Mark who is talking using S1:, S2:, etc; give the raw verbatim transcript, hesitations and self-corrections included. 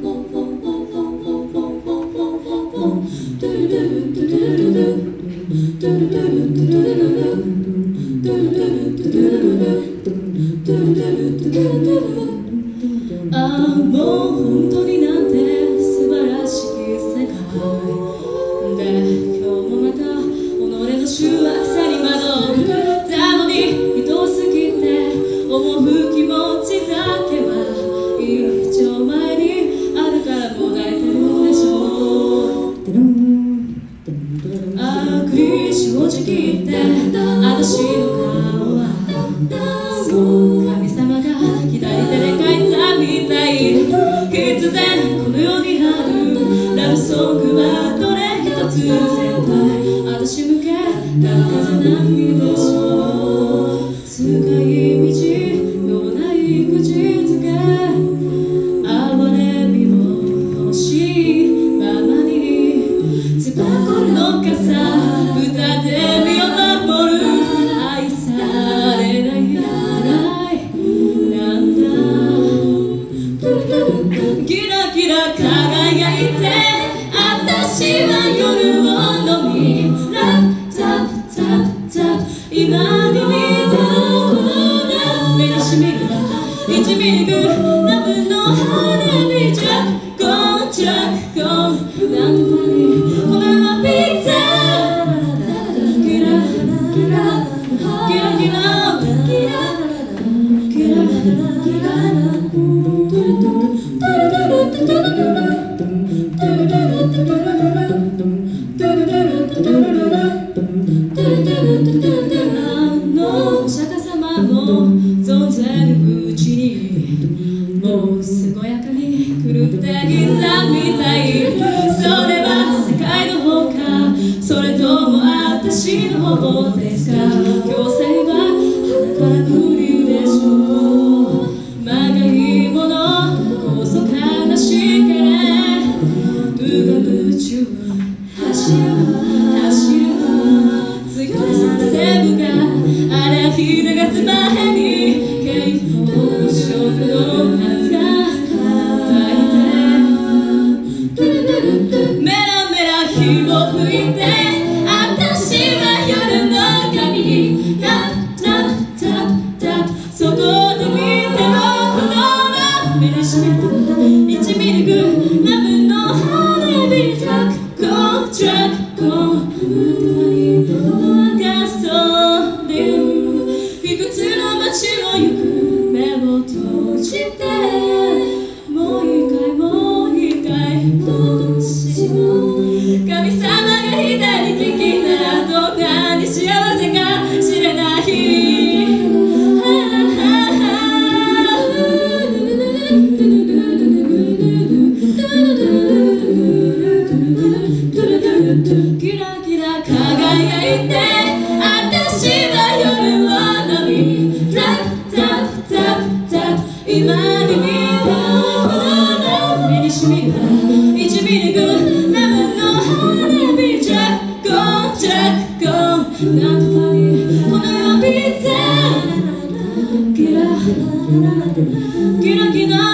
S1: ああもう本当になんて素晴らしき世界で、今日もまた己の醜悪さに惑うたのに人すぎて思う気持ちだけは一丁前にあるからもだえてるでしょう。ああくり正直言って私の顔はそう神様が左手で描いたみたい。必然この世にあるラブソングはどれ一つ絶対私向けだけじゃないでしょう。使い道のない口づけ哀れみを欲しいままにつばこの傘歌ってみよ登る愛されないなんだキラキラ輝いて私は夜を飲みラッタッタッタッ今に見たこのラ目にしみるいちミリグラブの花火じゃゴンチャッゴンなんとかにこの世はピッツァキラキラキラキラキラキラキラお釈迦様も存ぜるうちにもう健やかに狂っていたみたい。それは世界の方かそれとも私の方ですか。強制は鼻から来るでしょう。まがいものこそ悲しけれ無我夢中走る走る強いサンセブがあれひれがつまへに蛍光色の夏が咲いてメラメラ火を吹いて私は夜の髪にタッタッタッタッそこで見てろこの目にしみるいちミリグラブの花火ジャックコンジャックコンいくつの街を行く目を閉じてもう一回もう一回もしも神様が左利きならどんなに幸せか知れないキラキラ輝いて私は夜を飲みタッタッタッタッ今に見たこの目にしみるいちミリグラムの花火ジャッコンジャッコンなんとかにこの世はピッツァキラキラキラ